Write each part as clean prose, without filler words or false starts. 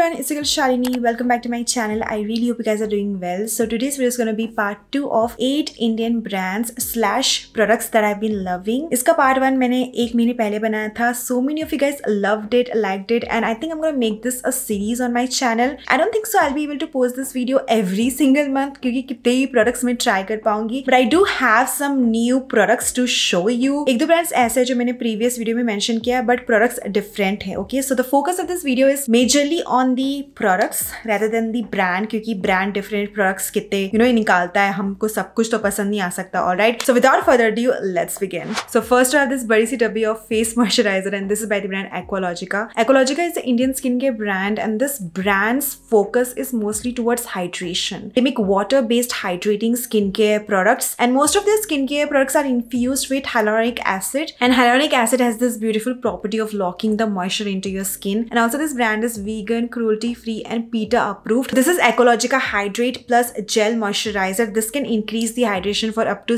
everyone, it's your girl Shalini. Welcome back to my channel. I really hope you guys are doing well. So today's video is going to be part 2 of 8 Indian brands / products that I've been loving. इसका part 1 मैंने एक महीने पहले बनाया था. So many of you guys loved it, liked it, and I think I'm going to make this a series on my channel. I don't think so I'll be able to post this video every single month क्योंकि कितने ही products मैं try कर पाऊंगी. But I do have some new products to show you. एक दो brands ऐसे जो मैंने previous video में mention किया, but products different है. Okay, so the focus of this video is majorly on the products rather than the brand क्योंकि brand different products कितने निकालता है, हमको सब कुछ तो पसंद नहीं आ सकता. Alright, so without further ado, let's begin. So first I have this बड़ी सी डब्बी of face moisturizer and this is by the brand Aqualogica. Aqualogica is an Indian skincare brand and this brand's focus is mostly towards hydration. They make water-based hydrating skincare products and most of their skincare products are infused with hyaluronic acid, and hyaluronic acid has this beautiful property of locking the moisture into your skin. And also this brand is vegan, cruelty-free and PETA approved. This is Aqualogica Hydrate Plus Gel Moisturizer. This can increase the hydration for up to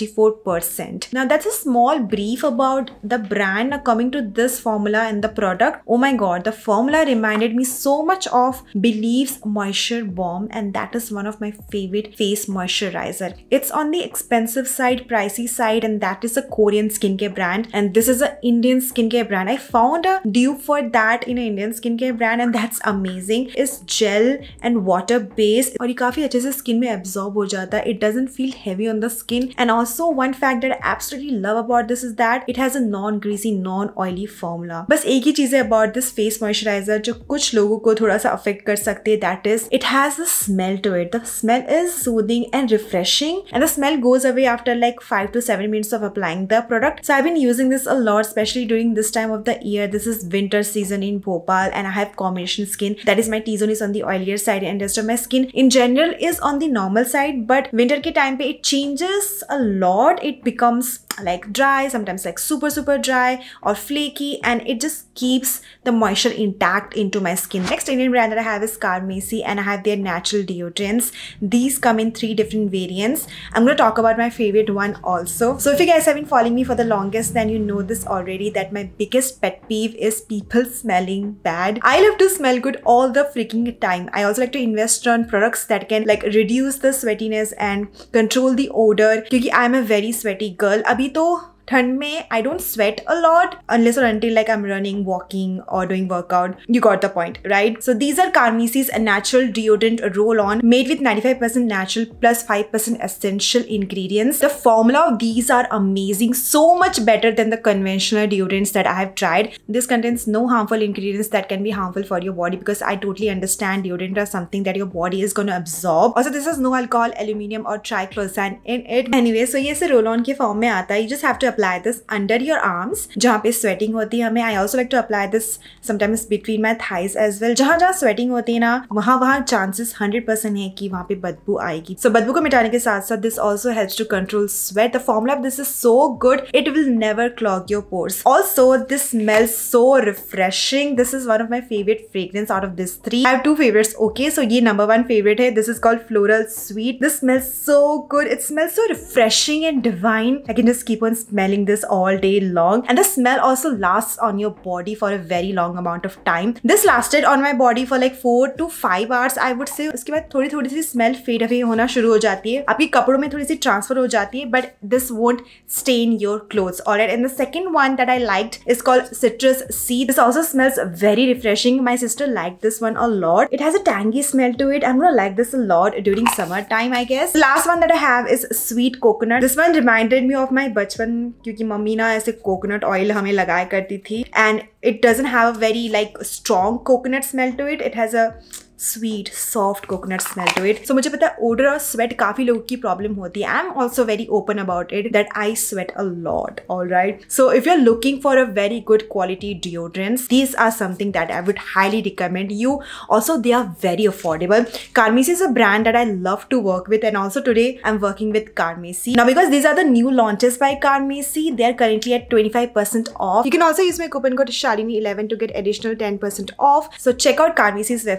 74%. Now that's a small brief about the brand. Now coming to this formula and the product, oh my god, the formula reminded me so much of Believe's Moisture Bomb, and that is one of my favorite face moisturizer. It's on the expensive side, pricey side, and that is a Korean skincare brand and this is an Indian skincare brand. I found a dupe for that in an Indian skincare brand and that's amazing. It's gel and water based और ये काफी अच्छे से skin में absorb हो जाता है. It doesn't feel heavy on the skin, and also one fact that I absolutely love about this is that it has a non-greasy, non-oily formula. बस एक ही चीज है about this face moisturizer जो कुछ लोगों को थोड़ा सा affect कर सकते हैं, that is it has a smell to it. The smell is soothing and refreshing and the smell goes away after like 5 to 7 minutes of applying the product. So I've been using this a lot, especially during this time of the year. This is winter season in Bhopal and I have combination skin. That is my T-zone is on the oilier side and rest of my skin in general is on the normal side, but winter ke time pe it changes a lot. It becomes like dry, sometimes like super dry or flaky, and it just keeps the moisture intact into my skin. Next Indian brand that I have is Carmesi and I have their natural deodorants. These come in 3 different variants. I'm going to talk about my favorite one also. So if you guys have been following me for the longest, then you know this already that my biggest pet peeve is people smelling bad. I love to smell good all the freaking time. I also like to invest on products that can like reduce the sweatiness and control the odor because I'm a very sweaty girl. अभी तो ठंड में I don't sweat a lot unless or until like I'm running, walking or doing workout. You got the point, right? So these are Carmesi's natural deodorant roll-on made with 95% natural plus 5% essential ingredients. The formula of these are amazing, so much better than the conventional deodorants that I have tried. This contains no harmful ingredients that can be harmful for your body because I totally understand deodorant is something that your body is going to absorb. Also this has no alcohol, aluminium or triclosan in it. Anyway, so ये से roll-on के form में आता है. You just have to apply this under your arms जहाँ पे sweating होती है हमें. I also like to apply this sometimes between my thighs as well. जहाँ sweating होती है ना वहाँ chances 100% है कि वहाँ पे बदबू आएगी. So बदबू को मिटाने के साथ साथ this also helps to control sweat. The formula of this is so good, it will never clog your pores. Also this smells so refreshing. This is one of my favorite fragrance out of these 3. I have 2 favorites. Okay, so ये number 1 favorite है. This is called Floral Sweet. This smells so good. It smells so refreshing and divine. I can just keep on smelling this all day long, and the smell also lasts on your body for a very long amount of time. This lasted on my body for like 4 to 5 hours I would say. उसके बाद थोड़ी सी smell fade away होना शुरू हो जाती है, आपकी कपड़ों में थोड़ी सी transfer हो जाती है, but this won't stain your clothes. Alright, and the second one that I liked is called Citrus Seed. This also smells very refreshing. My sister liked this one a lot. It has a tangy smell to it. I'm gonna like this a lot during summertime I guess. The last one that I have is Sweet Coconut. This one reminded me of my बचपन क्योंकि mummy ना ऐसे coconut oil हमें लगाया करती थी, and it doesn't have a very like strong coconut smell to it. It has a sweet soft coconut smell to it. So मुझे पता है odor और sweat काफी लोगों की problem होती है. I'm also very open about it that I sweat a lot. Alright, so if you're looking for a very good quality deodorants, these are something that I would highly recommend you. Also they are very affordable. Carmesi is a brand that I love to work with, and also today I'm working with Carmesi. Now because these are the new launches by Carmesi, they are currently at 25% off. You can also use my coupon code Shalini11 to get additional 10% off. So check out Carmesi's website for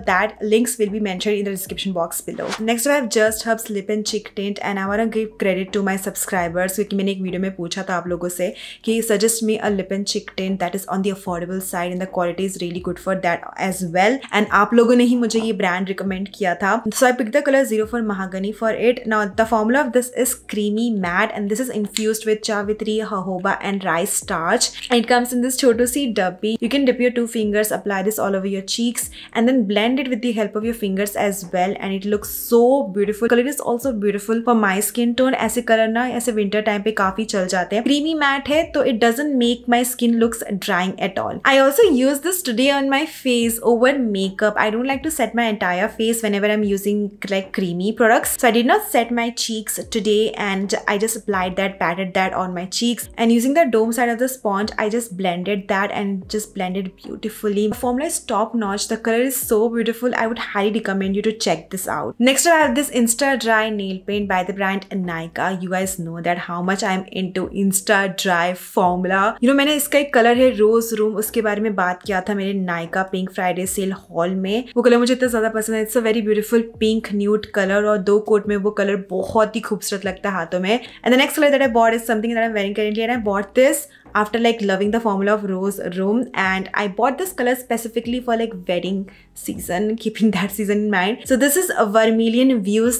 that links will be mentioned in the description box below. Next I have Just Herbs Lip and Cheek Tint and I want to give credit to my subscribers क्योंकि मैंने एक video में पूछा था आप लोगों से कि suggest me a lip and cheek tint that is on the affordable side and the quality is really good for that as well, and आप लोगों ने ही मुझे ये brand recommend किया था. So I picked the color 04 Mahogany for it. Now the formula of this is creamy matte and this is infused with Chavitri, jojoba and rice starch. And it comes in this chotu si dabbi. You can dip your 2 fingers, apply this all over your cheeks and then blend it with the help of your fingers as well, and it looks so beautiful. Color is also beautiful for my skin tone. ऐसे color ना ऐसे winter time पे काफी चल जाते हैं. Creamy matte है तो it doesn't make my skin looks drying at all. I also use this today on my face over makeup. I don't like to set my entire face whenever I'm using like creamy products. So I did not set my cheeks today and I just applied that, patted that on my cheeks, and using the dome side of the sponge I just blended that and just blended beautifully. The formula is top notch. The color is so beautiful. I would highly recommend you to check this out. Next I have this Insta Dry nail paint by the brand Nykaa. You guys know that how much I'm into Insta Dry formula. You know मैंने इसका एक colour है रोज room, उसके बारे में बात किया था मेरे Nykaa pink Friday sale haul में. वो कलर मुझे इतना ज्यादा पसंद है. It's a very beautiful pink nude colour और 2 कोट में वो कलर बहुत ही खूबसूरत लगता है हाथों में. And the next colour that I bought is something that I am wearing currently and I bought this after like loving the formula of Rose Room, and I bought this color specifically for like wedding season, keeping that season in mind. So this is a Vermilion Views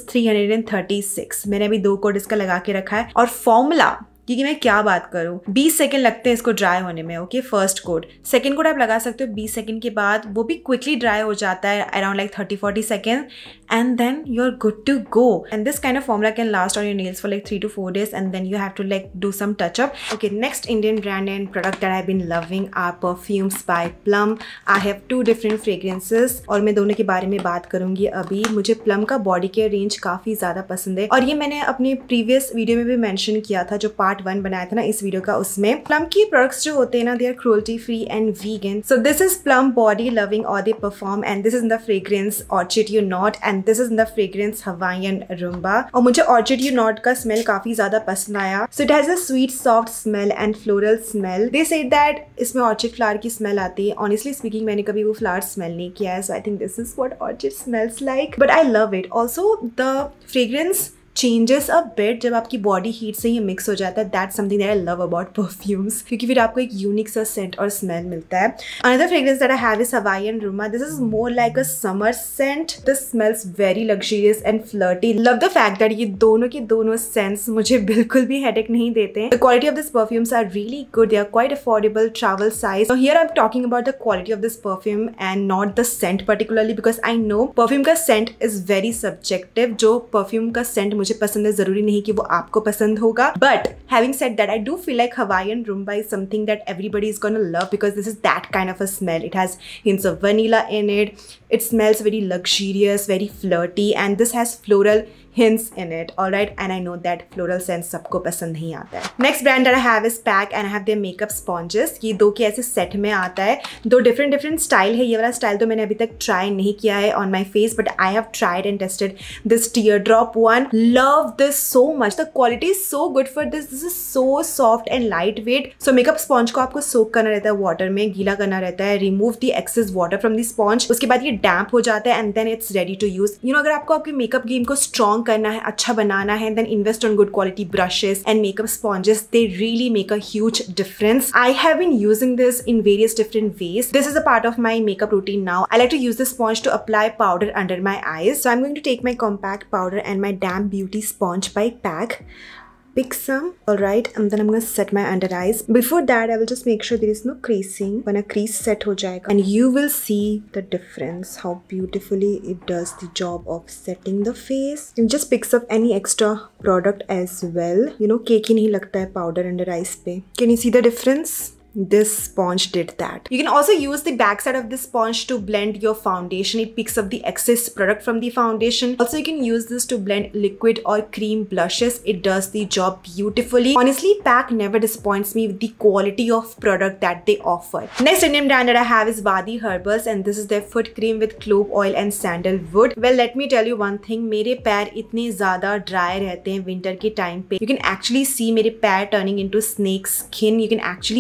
336. मैंने अभी 2 coat इसका लगा के रखा है और formula क्योंकि मैं क्या बात करूँ 20 सेकंड लगते हैं इसको ड्राई होने में. Okay, first coat. Second coat आप लगा सकते हो 20 सेकंड के बाद, वो भी क्विकली ड्राई हो जाता है around like 30-40 second and then you're good to go. And this kind of formula can last on your nails for like 3 to 4 days and then you have to like do some touch up. Okay, next Indian brand and product that I've been loving are perfumes by Plum. I have 2 different fragrances और मैं दोनों के बारे में बात करूंगी अभी. मुझे Plum का बॉडी केयर रेंज काफी ज्यादा पसंद है और ये मैंने अपने प्रीवियस वीडियो में भी मेंशन किया था जो पार्ट 1 बनाया था ना इस वीडियो का. उसमें Plum की प्रोडक्ट्स जो होते हैं ना, they are cruelty free and vegan. So this is Plum Body Loving Eau de Parfum and this is in the fragrance Orchid You Not and this is in the fragrance Hawaiian Rumba. और मुझे Orchid You Not का smell काफी ज्यादा पसंद आया. So it has a sweet soft smell and floral smell. They said that इसमें orchid flower की smell आती है. Honestly speaking मैंने कभी वो flower स्मेल नहीं किया है, so I think this is what orchid smells like. But I love it. Also the fragrance changes a bit जब आपकी बॉडी हीट से ही मिक्स हो जाता है. That's something that I love about perfumes क्योंकि फिर आपको एक यूनिक सा सेंट और स्मेल मिलता है. Another fragrance that I have is Hawaiian rumba. This is more like a summer scent. This smells very luxurious and flirty. Love the fact that ये दोनों के दोनों सेंट्स मुझे बिल्कुल भी हेडेक नहीं देते हैं. The quality of this perfumes are really good. They are quite affordable, travel size. Here I am talking about the quality of this perfume and not the scent particularly because I know perfume का scent is very subjective. जो perfume का scent मुझे पसंद है जरूरी नहीं कि वो आपको पसंद होगा. But having said that I do feel like Hawaiian rumba is something that everybody is gonna love because this is that kind of a smell. It has hints of vanilla in it. It smells very luxurious, very flirty, and this has floral hints in it. All right, and I know that floral scent सबको पसंद नहीं आता है. Next brand that I have is Pack and I have their makeup sponges. ये 2 के ऐसे set में आता है. 2 different स्टाइल है. ये वाला स्टाइल तो मैंने अभी तक ट्राई नहीं किया है on my face, but I have tried and tested this teardrop one. Love this so much. The quality is so good for this. This is so soft and lightweight. So makeup sponge को आपको soak करना रहता है water में, गीला करना रहता है. Remove the excess water from the sponge. उसके बाद ये डैम्प हो जाता है and then it's ready to use. You know, अगर आपको आपके मेकअप गेम को स्ट्रॉन्ग करना है, अच्छा बनाना है, then invest on good quality brushes and makeup sponges. They really make a huge difference. I have been using this in various different ways. This is a part of my makeup routine now. I like to use this sponge to apply powder under my eyes. So I'm going to take my compact powder and my Damn Beauty sponge by Pack. Pick some, alright, and then I'm going to set my under eyes. Before that, I will just make sure there is no creasing. When a crease set ho jayega, and you will see the difference, how beautifully it does the job of setting the face. It just picks up any extra product as well. You know, cake ही नहीं लगता है powder under eyes पे. Can you see the difference? This sponge did that. You can also use the backside of this sponge to blend your foundation. It picks up the excess product from the foundation. Also, you can use this to blend liquid or cream blushes. It does the job beautifully. Honestly, Pack never disappoints me with the quality of product that they offer. Next Indian brand that I have is Wadi Herbals, and this is their foot cream with clove oil and sandalwood. Well, let me tell you one thing. मेरे पैर इतने ज़्यादा dry रहते हैं winter के time पे. You can actually see मेरे पैर turning into snake skin. You can actually see a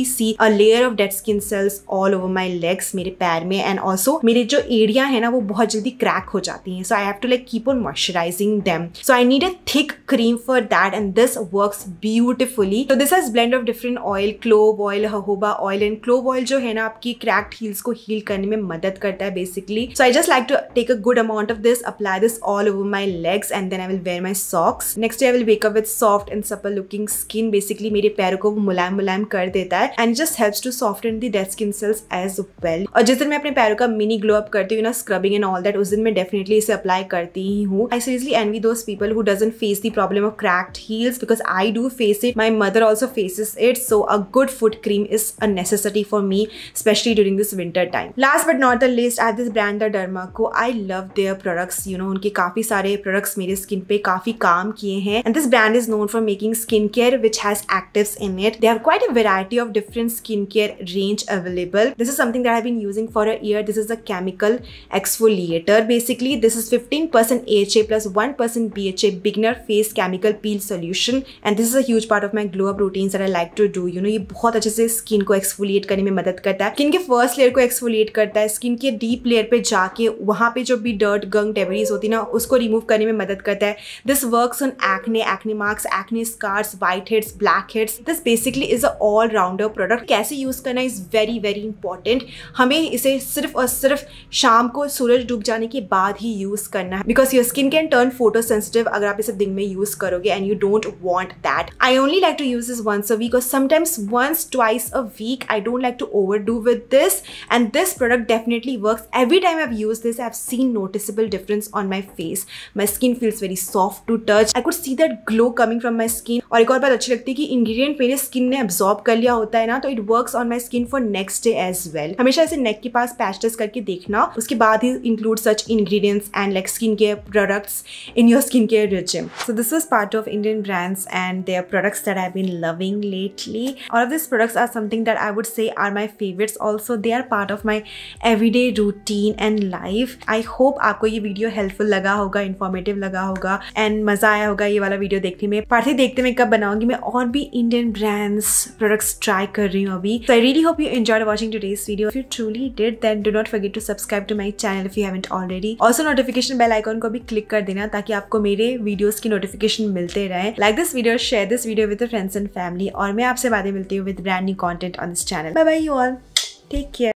uh layer of dead skin cells all over my legs, मेरे पैर में, एंड ऑल्सो मेरे जो एरिया है ना वो बहुत जल्दी क्रैक हो जाती हैं. So I have to like keep on moisturising them. So I need a thick cream for that and this works beautifully. तो this has blend of different oil, clove oil, jojoba oil, and clove oil जो है ना आपकी cracked heels को heal करने में मदद करता है basically. So I just like to take a good amount of this, apply this all over my legs and then I will wear my socks. Next day I will wake up with soft and supple looking skin. Basically मेरे पैरों को वो मुलायम मुलायम कर देता है and just helps to soften the dead skin cells as well. और जिस दिन मैं अपने पैरों का मिनी ग्लो अप करती हूँ ना, स्क्रबिंग एंड ऑल दैट, उस दिन मैं डेफिनेटली इसे अप्लाई करती ही हूँ. I seriously envy those people who doesn't face the problem of cracked heels because I do face it. My mother also faces it. So a good foot cream is a necessity for me, especially during this winter time. Last but not the least, I have this brand The Dermaco. I love their products. You know, उनके काफी सारे products मेरे skin पे काफी काम किए हैं. And this brand is known for making skincare which has actives in it. They have quite a variety of different skincare range available. This is something that I've been using for a year. This is a chemical exfoliator. Basically, this is 15% AHA plus 1% BHA beginner face chemical peel solution. And this is a huge part of my glow up routines that I like to do. You know, ये बहुत अच्छे से skin को exfoliate करने में मदद करता है. स्किन के फर्स्ट लेयर को एक्सफोलिएट करता है. स्किन के डीप लेयर पे जाके वहाँ पे जो भी डर्ट, गंग, डेब्रीज होती है ना, उसको रिमूव करने में मदद करता है. This works on acne, acne marks, acne scars, whiteheads, blackheads. This basically is a all rounder product. कैसे यूज करना इज वेरी वेरी इंपॉर्टेंट. हमें इसे सिर्फ और सिर्फ शाम को सूरज डूब जाने के बाद ही यूज करना है because your skin can turn photosensitive अगर आप इसे दिन में यूज करोगे and you don't want that. I only like to use this once a week और sometimes once twice a week. I don't like to overdo with this, and this product definitely works. Every time I've used this, I've seen noticeable difference on my face. My skin feels very soft to touch. I could see that glow coming from my skin. और एक और बात अच्छी लगती है कि ingredient मेरे skin ने absorb कर लिया होता है ना, तो it works on my skin for next day as well. हमेशा इसे neck के पास patch test करके देखना, उसके बाद ही include such ingredients and like skincare products in your skincare regime. So this was part of Indian brands and their products that I've been loving lately. All of these products are something that I would say are my favorites. Also, they are part of my everyday routine and life. I hope आपको ये video helpful लगा होगा, informative लगा होगा and मजा आया होगा ये वाला वीडियो देखने में. पार्टी देखते मैं कब बनाऊंगी. मैं और भी इंडियन ब्रांड्स प्रोडक्ट्स ट्राई कर रही हूँ अभी. So I really hope you enjoyed watching today's video. If you truly did, then do not forget to subscribe to my channel if you haven't already. Also, notification bell icon को भी click कर देना ताकि आपको मेरे videos की notification मिलते रहे. Like this video, share this video with your friends and family. और मैं आपसे बातें मिलती हूँ with brand new content on this channel. Bye bye you all. Take care.